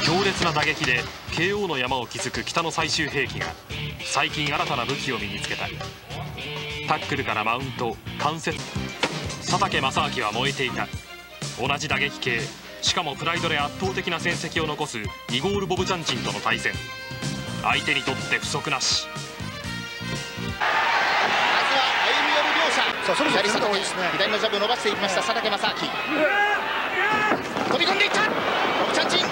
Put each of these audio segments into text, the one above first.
強烈な打撃で KO の山を築く北の最終兵器が最近新たな武器を身につけた。タックルからマウント、関節、佐竹正明は燃えていた。同じ打撃系、しかもプライドで圧倒的な戦績を残すイゴール・ボブチャンチンとの対戦、相手にとって不足なし。 まずは歩み寄る両者。左佐竹、左のジャブを伸ばしていきました佐竹正明。飛び込んでいったボブチャンチン、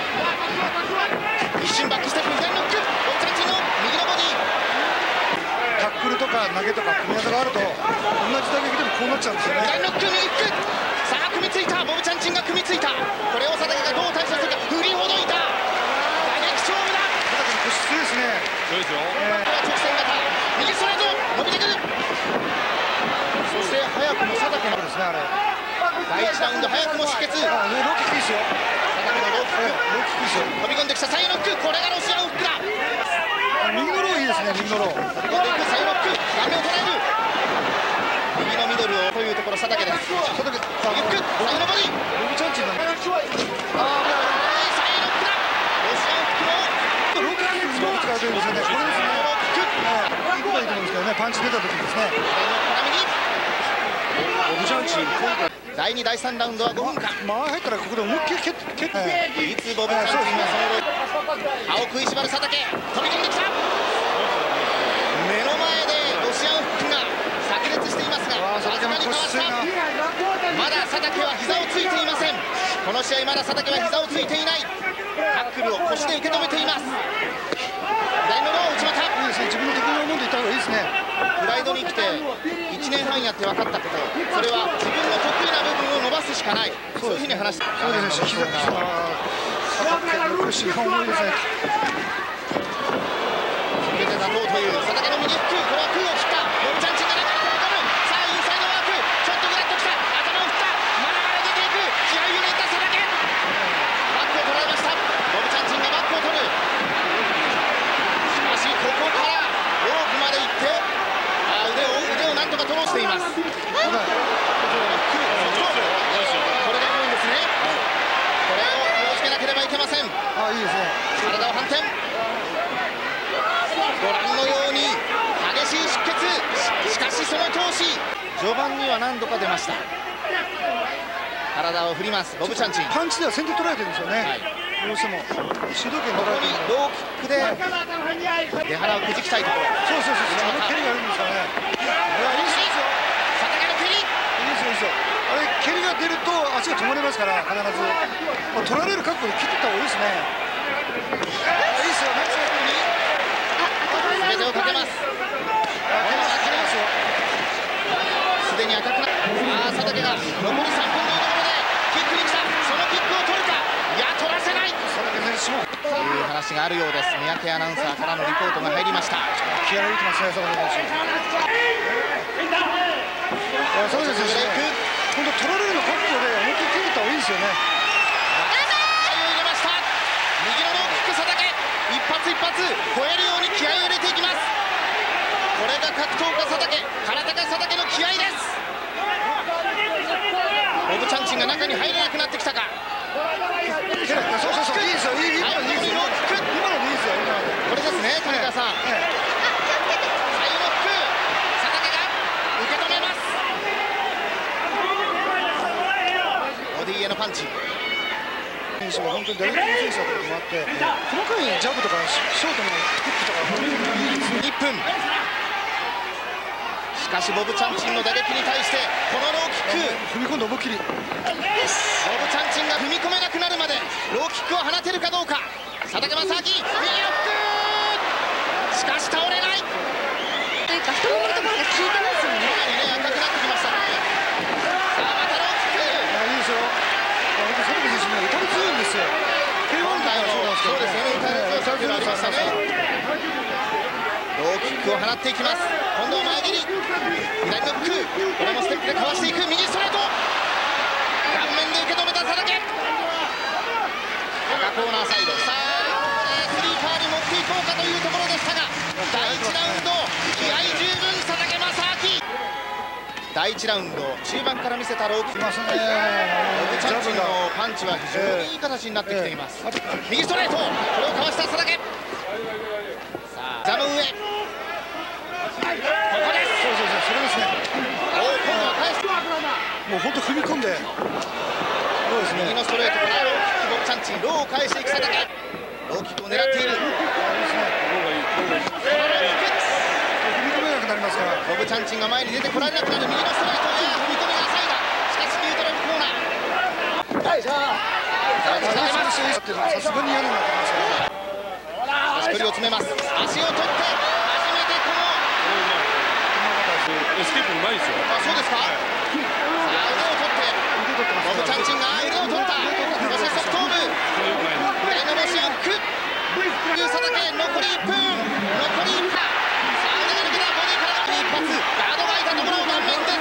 一瞬バックステップ、左ノック、ボブチャンチンの右のボディ。 タックルとか投げとか組み技があると同じ打撃でもこうなっちゃうんですよね。 左ノック、右フック、さあ組みついたボブチャンチンが組みついた。これを佐竹がどう対処するか。振りほどいた、打撃勝負だ。 佐竹の腰強いですね。 そうですよ。 直線型右ストレート伸びてくる。そして早くも佐竹のですね、あれ。 第1ラウンド早くも出血。佐竹のローキックいいですよ。 ローキック、 ローキックいいですよ。 飛び込んできたサイドノック、これがロシアンフックだ。 右のローいいですね、右のロー。 飛び込んでいくサイドノック、顔面を捉える。右のミドルをというところ佐竹です。 佐竹、 右フック、サイドボディ、 ボブチャンチンなんだ。 サイドノックだ。ロシアンフックのローキックすごく使うというんですよね。これですね。 ローキック、 いいことはいいと思うんですけどね、パンチ出た時にですね。ボブチャンチン、今回第2、第3ラウンドは5分間。 間入ったらここで思いっきり蹴って、 いつボブチャンチンがその歯を食いしばる佐竹、飛び込んできた。目の前でロシアンフックが炸裂していますが、さすがにかわした。まだ佐竹は膝をついていません。この試合まだ佐竹は膝をついていない。タックルを腰で受け止めています。左のロー内股、 いいですね、自分の得意なものでいった方がいいですね。 プライドに来て1年半やって分かったこと、それは自分の得意な部分を伸ばすしかない、そういうふうに話して、 そうですね、膝腰が重いですね。 決めて立とうという佐竹の右フック、これは空を切ったボブチャンチンが中に飛び込む。さあインサイドワーク、ちょっとぐらっときた、頭を振った、まだまだ出ていく、気合いを入れた佐竹、バックを取られました。ボブチャンチンがバックを取る。しかしここからロープまで行って腕をなんとか取ろうしています。これが多いんですね。これを気をつけなければいけません。 あ、いいですね。 体を反転、ご覧のように激しい出血。しかしその闘志、序盤には何度か出ました。体を振りますボブチャンチン。 パンチでは先手取られてるんですよね。どうしても主導権取られてる。 ローキックで出腹をくじきたいところ。 そうそうそうそう、あの蹴りがいいんですよね。いいですよ。 佐竹の蹴り、 いいですよ、いいですよ。あれ蹴りが出ると足が止まりますから、必ず。取られる覚悟で切っていった方がいいですね。いいですよ、ナイス。 全てをかけます。すでに赤くなった。佐竹が残り3分のところでキックに来た。そのキックを取るか。いや、取らせないという話があるようです。三宅アナウンサーからのリポートが入りました。 気合い入れてますね、佐竹選手。佐竹選手、本当取られるの覚悟で思いっきり蹴った方がいいですよね。 入れました。右のローキック佐竹、一発一発超えるように気合を入れていきます。これが格闘家佐竹、空手家佐竹の気合です。ボブチャンチンが中に入れなくなってきたか。 そうそうそう、いいですよ、いいですよ。今のでいいですよ、今ので。 これですね、谷川さん。サイドノック、佐竹が受け止めます。ボディへのパンチ。 選手が本当に打撃の選手だともあって、細かいジャブとかショートのフックとか本当にいいですね。 1分。しかしボブチャンチンの打撃に対してこのローキック、 踏み込んで思いっきり。 ボブチャンチンが踏み込めなくなるまでローキックを放てるかどうか。佐竹正明、右ロック、しかし倒れないというか太もものところが効いてますよね。 赤くなってきました。さあまたローキック。 いいですよ。本当佐竹選手ね、打たれ強いんですよ。 今回のそうですよね、打たれ強さというのがありましたね。ローキックを放っていきます。今度は前蹴り、左ノック、これもステップでかわしていく。右ストレート、顔面で受け止めた佐竹。赤コーナーサイド、さあスリーパーに持っていこうかというところでしたが、第1ラウンド気合十分佐竹正明。第第1ラウンド中盤から見せたローキック、 ますね。 ロブチャンチンのパンチは非常にいい形になってきています。右ストレート、これをかわした佐竹。さあ座の上、ここです。 そうそれですね。 おお、今度は返す。 もう本当踏み込んで。そうですね。 右のストレートからローキック、ボブチャンチン、ローを返していく佐竹。ローキックを狙っている。ボブチャンチンが前に出てこられなくなる右のストレート、踏み込みが浅いが、しかしニュートラルコーナー。 さすがにやるんだと思いますよ。 しかし距離を詰めます。足を取って初めてこのエスケープうまいですよ。 あ、そうですか。さあ腕を取ってボブチャンチンが腕を取った。そして側頭部左のロシアンク佐竹、残り1分、残り1分。さあ腕が抜けた。ボディからの一発、ガードがいたところを顔面です。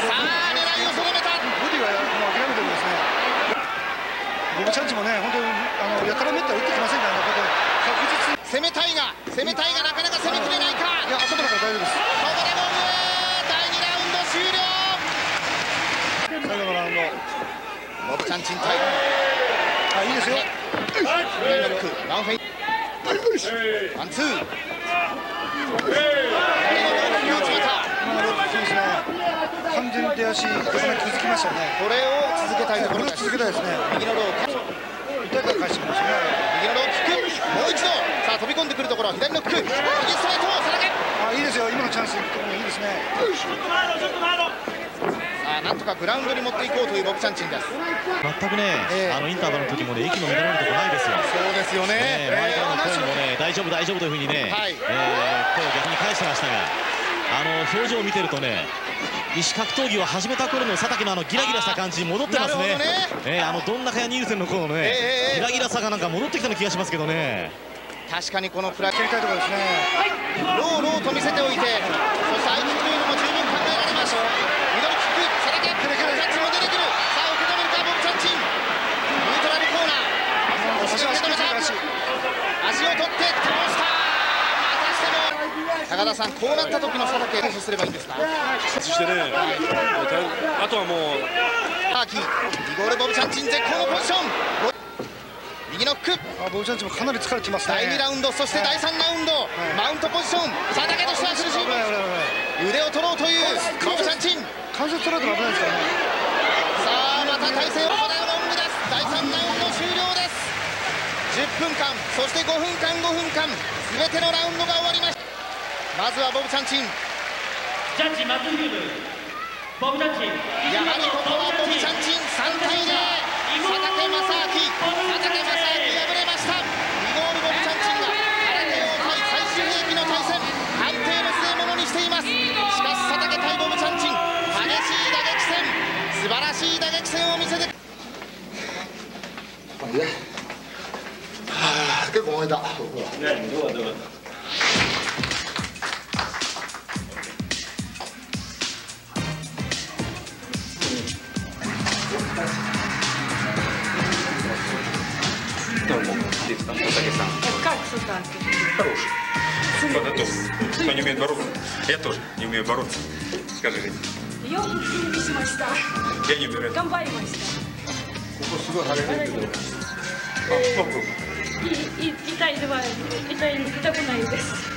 さあ狙いを定めた。 ボディはもう諦めてるんですね。ボブチャンチもね、本当にやたらめったら打ってきませんからね。ここで確実に攻めたいがなかなか攻めきれないか。 いや、後から大丈夫です。 ここでゴング、第2ラウンド終了。 最後のラウンド。 ボブチャンチン対あ、いいですよ。 左のロック、ワンフェインワンツー、左のロックを決めた。 今のロックですね。完全に出足、気づきましたよね。 これを続けたいところです。 続けたいですね。 右のロー痛いから返してきますね。 右のローキック、もう一度。さあ飛び込んでくるところ、左のキック、右ストレート、佐竹。 あ、いいですよ。今のチャンスいいですね。 さあなんとかグラウンドに持っていこうというボブチャンチンです。 全くね、インターバルの時もね、息の乱れるとこないですよ。 そうですよね。 前からの声にもね、大丈夫大丈夫というふうにね、 はい声を逆に返してましたが、表情を見てるとね、石格闘技を始めた頃の佐竹のギラギラした感じに戻ってますね。どんなかやニールセンの頃のね、ギラギラさがなんか戻ってきたような気がしますけどね。 確かにこのフライ蹴りたいところですね。 ローと見せておいて、そして相手というのも十分考えられます。ミドルキック、佐竹、ボブチャンチンも出てくる。さあ受け止めるか、ボブチャンチン。ニュートラルコーナー。そして受け止めた。足を取って倒した。またしても。高田さん、こうなった時の佐竹、どうすればいいんですか。 そしてね、あとはもうハーキー、リゴールボブチャンチン絶好のポジション。右ノック。 ボブチャンチもかなり疲れてますね。 第2ラウンド、そして第3ラウンド、マウントポジション、佐竹としては苦しい。腕を取ろうというボブチャンチン。 関節取られたら危ないですからね。 さあまた体勢を行うロングです。第3ラウンド終了です。10分間、そして5分間、全てのラウンドが終わりました。まずはボブチャンチン。 ジャッジマットフィールド、ボブチャンチン。 やはりここはボブチャンチン3対0。佐竹正明敗れました。リゴールボブチャンチンが空手王対最終兵器の対戦、判定の末ものにしています。しかし佐竹対ボブチャンチン、激しい打撃戦、素晴らしい打撃戦を見せて。 結構燃えた。 Как сюда? Хороший. Подготовлен. Кто не умеет бороться? Я тоже не умею бороться. Скажи, Жень. Я Я не умею. 頑張りました。痛くないです。